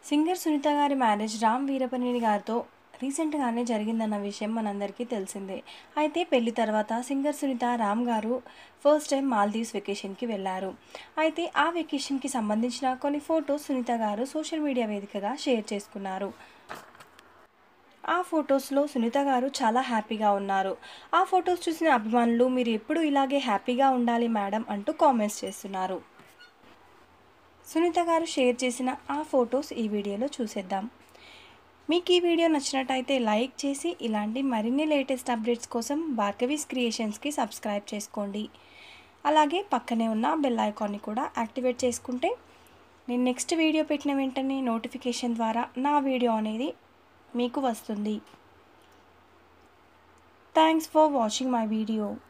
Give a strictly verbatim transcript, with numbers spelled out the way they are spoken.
Singer Sunitha గారి marriage Ram Veerapaneni గారితో రీసెంట్గానే జరిగిందన్న విషయం మనందరికీ తెలిసిందే. అయితే పెళ్లి తర్వాత సింగర్ సునీత రామ్ గారు ఫస్ట్ టైం మాల్దీవ్స్ వెకేషన్కి వెళ్ళారు. అయితే ఆ వెకేషన్కి సంబంధించిన కొన్ని ఫొటోస్ సునీత గారు సోషల్ మీడియా వేదికగా షేర్ చేసుకున్నారు. ఆ ఫొటోస్లో సునీత గారు చాలా హ్యాపీగా ఉన్నారు. ఆ ఫొటోస్ చూసిన అభిమానులు మీరు ఎప్పుడు ఇలాగే హ్యాపీగా ఉండాలి మేడం అంటూ కామెంట్స్ చేస్తున్నారు. సునీత గారు షేర్ చేసిన ఆ ఫొటోస్ ఈ వీడియోలో చూసేద్దాం. మీకు ఈ వీడియో నచ్చినట్టయితే లైక్ చేసి ఇలాంటి మరిన్ని లేటెస్ట్ అప్డేట్స్ కోసం భార్గవీస్ క్రియేషన్స్కి సబ్స్క్రైబ్ చేసుకోండి. అలాగే పక్కనే ఉన్న బెల్ ఐకాన్ని కూడా యాక్టివేట్ చేసుకుంటే నేను నెక్స్ట్ వీడియో పెట్టిన వెంటనే నోటిఫికేషన్ ద్వారా నా వీడియో అనేది మీకు వస్తుంది. Thanks for watching my video.